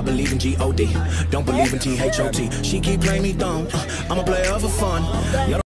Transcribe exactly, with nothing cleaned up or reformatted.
I believe in G O D, don't believe in T H O T. She keep playing me dumb, I'm a player for fun. Y'all